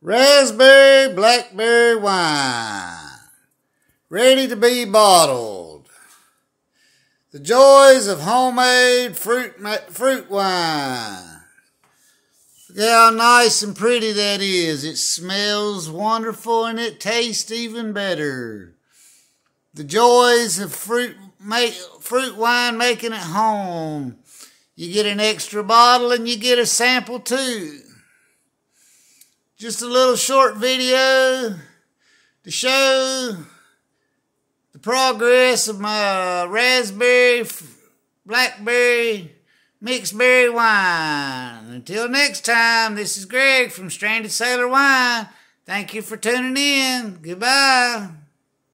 Raspberry, blackberry wine, ready to be bottled. The joys of homemade fruit wine. Look how nice and pretty that is. It smells wonderful and it tastes even better. The joys of fruit wine making at home. You get an extra bottle and you get a sample too. Just a little short video to show the progress of my raspberry, blackberry, mixed berry wine. Until next time, this is Greg from Stranded Sailor Wine. Thank you for tuning in. Goodbye.